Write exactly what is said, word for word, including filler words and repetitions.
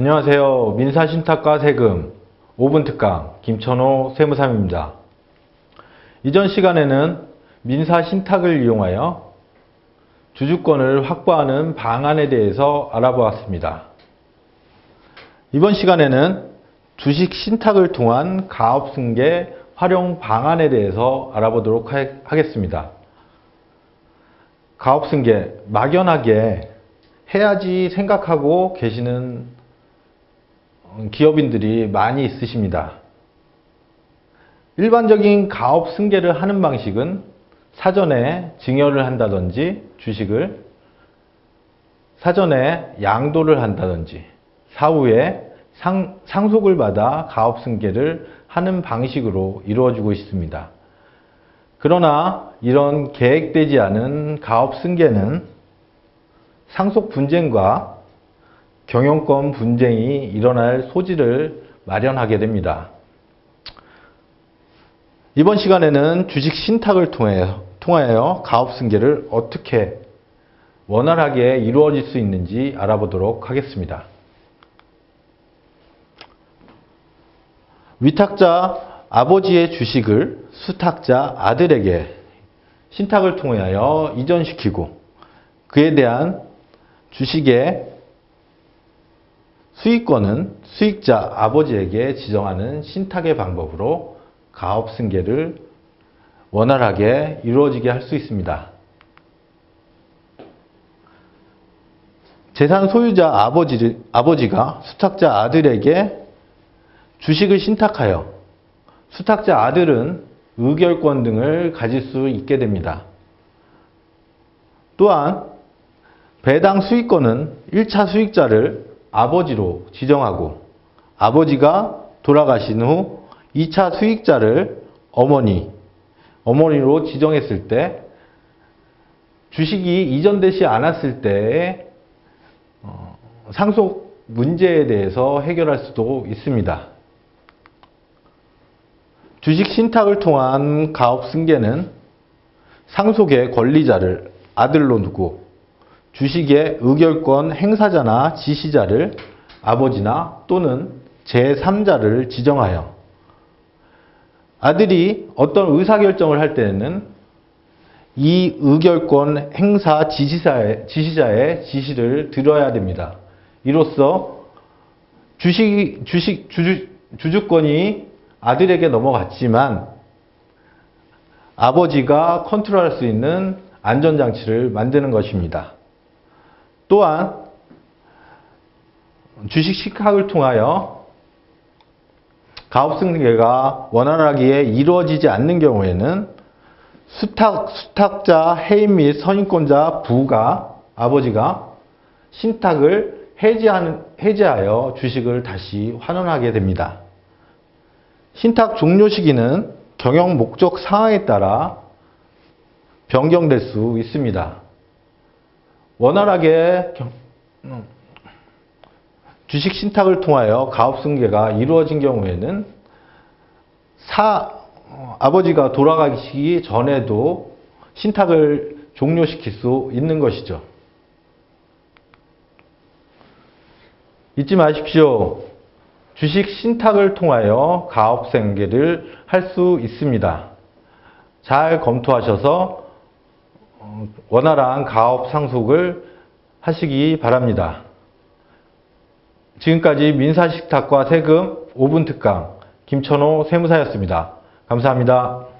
안녕하세요. 민사신탁과 세금 오 분 특강 김천호 세무사입니다. 이전 시간에는 민사신탁을 이용하여 주주권을 확보하는 방안에 대해서 알아보았습니다. 이번 시간에는 주식신탁을 통한 가업승계 활용 방안에 대해서 알아보도록 하겠습니다. 가업승계 막연하게 해야지 생각하고 계시는 기업인들이 많이 있으십니다. 일반적인 가업 승계를 하는 방식은 사전에 증여를 한다든지 주식을 사전에 양도를 한다든지 사후에 상, 상속을 받아 가업 승계를 하는 방식으로 이루어지고 있습니다. 그러나 이런 계획되지 않은 가업 승계는 상속 분쟁과 경영권 분쟁이 일어날 소지를 마련하게 됩니다. 이번 시간에는 주식 신탁을 통하여, 통하여 가업 승계를 어떻게 원활하게 이루어질 수 있는지 알아보도록 하겠습니다. 위탁자 아버지의 주식을 수탁자 아들에게 신탁을 통하여 이전시키고 그에 대한 주식의 수익권은 수익자 아버지에게 지정하는 신탁의 방법으로 가업 승계를 원활하게 이루어지게 할 수 있습니다. 재산 소유자 아버지, 아버지가 수탁자 아들에게 주식을 신탁하여 수탁자 아들은 의결권 등을 가질 수 있게 됩니다. 또한 배당 수익권은 일 차 수익자를 아버지로 지정하고 아버지가 돌아가신 후 이 차 수익자를 어머니, 어머니로 지정했을 때 주식이 이전되지 않았을 때의 상속 문제에 대해서 해결할 수도 있습니다. 주식 신탁을 통한 가업 승계는 상속의 권리자를 아들로 두고 주식의 의결권 행사자나 지시자를 아버지나 또는 제삼자를 지정하여 아들이 어떤 의사결정을 할 때에는 이 의결권 행사 지시자의, 지시자의 지시를 들어야 됩니다. 이로써 주식, 주식, 주주, 주주권이 아들에게 넘어갔지만 아버지가 컨트롤할 수 있는 안전장치를 만드는 것입니다. 또한 주식 신탁을 통하여 가업 승계가 원활하게 이루어지지 않는 경우에는 수탁, 수탁자 해임 및 선임권자 부가 아버지가 신탁을 해지하는, 해지하여 주식을 다시 환원하게 됩니다. 신탁 종료 시기는 경영 목적 사항에 따라 변경될 수 있습니다. 원활하게 주식 신탁을 통하여 가업 승계가 이루어진 경우에는 사, 아버지가 돌아가시기 전에도 신탁을 종료시킬 수 있는 것이죠. 잊지 마십시오. 주식 신탁을 통하여 가업 승계를 할 수 있습니다. 잘 검토하셔서 원활한 가업 상속을 하시기 바랍니다. 지금까지 민사신탁과 세금 오 분 특강 김천호 세무사였습니다. 감사합니다.